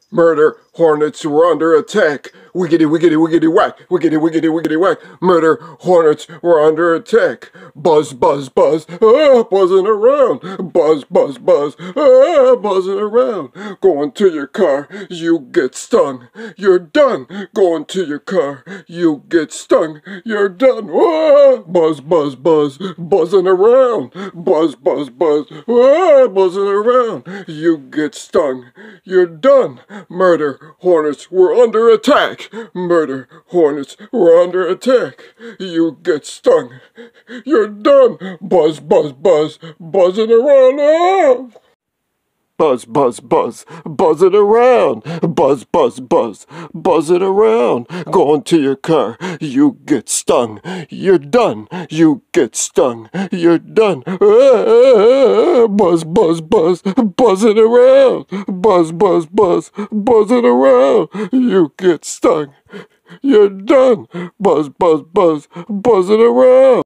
Murder hornets were under attack. Wiggity, wiggity, wiggity, whack. Wiggity, wiggity, wiggity, whack. Murder hornets were under attack. Buzz, buzz, buzz. Buzzing around. Buzz, buzz, buzz. Buzzing around. Going to your car, you get stung. You're done. Going to your car, you get stung. You're done. Buzz, buzz, buzz. Buzzing around. Buzz, buzz, buzz. Buzzing around. You get stung. You're done. Murder hornets were under attack. Murder hornets were under attack. You get stung. You're done. Buzz, buzz, buzz. Buzzing around. Buzz, buzz, buzz, buzzing around. Buzz, buzz, buzz, buzzing around. Going to your car, you get stung. You're done. You get stung. You're done. Buzz, buzz, buzz, buzzing around. Buzz, buzz, buzz, buzzing around. You get stung. You're done. Buzz, buzz, buzz, buzzing around.